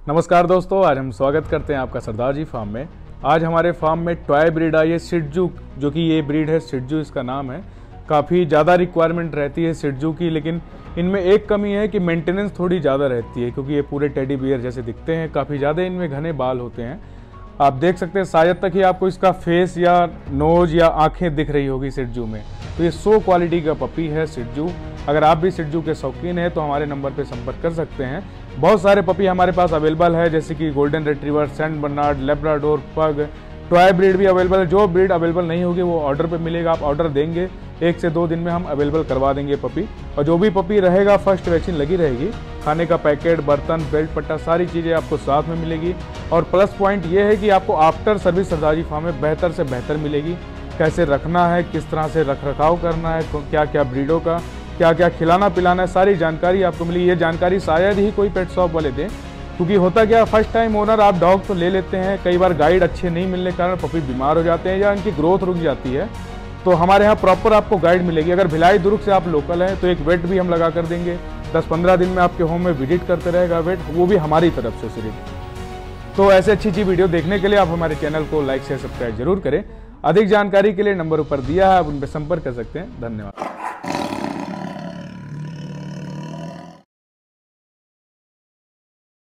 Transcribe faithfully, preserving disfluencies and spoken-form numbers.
नमस्कार दोस्तों, आज हम स्वागत करते हैं आपका सरदार जी फार्म में। आज हमारे फार्म में टॉय ब्रीड आई है शिट्जू, जो कि ये ब्रीड है शिट्जू, इसका नाम है। काफ़ी ज़्यादा रिक्वायरमेंट रहती है शिट्जू की, लेकिन इनमें एक कमी है कि मेंटेनेंस थोड़ी ज़्यादा रहती है, क्योंकि ये पूरे टेडी बियर जैसे दिखते हैं। काफ़ी ज़्यादा इनमें घने बाल होते हैं। आप देख सकते हैं शायद तक ही आपको इसका फेस या नोज या आँखें दिख रही होगी शिट्जू में। तो ये सो क्वालिटी का पपी है शिट्जू। अगर आप भी शिट्जू के शौकीन हैं तो हमारे नंबर पर संपर्क कर सकते हैं। बहुत सारे पपी हमारे पास अवेलेबल है, जैसे कि golden retriever, Saint Bernard, Labrador, pug, toy breed भी अवेलेबल है। जो ब्रीड अवेलेबल नहीं होगी वो ऑर्डर पे मिलेगा। आप ऑर्डर देंगे, एक से दो दिन में हम अवेलेबल करवा देंगे पपी। और जो भी पपी रहेगा फर्स्ट वैक्सीन लगी रहेगी। खाने का पैकेट, बर्तन, बेल्ट, पट्टा, सारी चीज़ें आपको साथ में मिलेगी। और प्लस पॉइंट ये है कि आपको after service Sardar ji farm में बेहतर से बेहतर मिलेगी। कैसे रखना है, किस तरह से रख रखाव करना है, क्या क्या ब्रीडों का क्या क्या खिलाना पिलाना है, सारी जानकारी आपको मिली। ये जानकारी शायद ही कोई पेट शॉप वाले दें, क्योंकि होता क्या, फर्स्ट टाइम ओनर आप डॉग तो ले लेते हैं, कई बार गाइड अच्छे नहीं मिलने के कारण पपी बीमार हो जाते हैं या इनकी ग्रोथ रुक जाती है। तो हमारे यहाँ प्रॉपर आपको गाइड मिलेगी। अगर भिलाई दुर्ग से आप लोकल हैं तो एक वेट भी हम लगा कर देंगे। दस पंद्रह दिन में आपके होम में विजिट करते रहेगा वेट, वो भी हमारी तरफ से सिर्फ। तो ऐसे अच्छी अच्छी वीडियो देखने के लिए आप हमारे चैनल को लाइक शेयर सब्सक्राइब जरूर करें। अधिक जानकारी के लिए नंबर ऊपर दिया है, आप उन पर संपर्क कर सकते हैं। धन्यवाद।